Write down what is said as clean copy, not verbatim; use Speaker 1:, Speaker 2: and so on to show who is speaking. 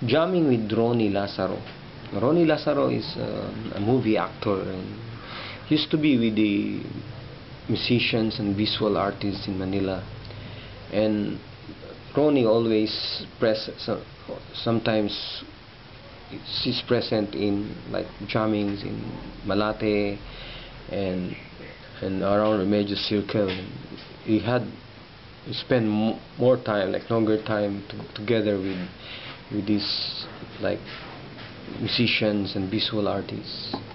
Speaker 1: jamming with Ronnie Lazaro. Ronnie Lazaro is a movie actor and used to be with the musicians and visual artists in Manila. And Ronnie always sometimes she's present in like jammings in Malate and around Remedios Circle. He spent more time, like longer time together with these like musicians and visual artists.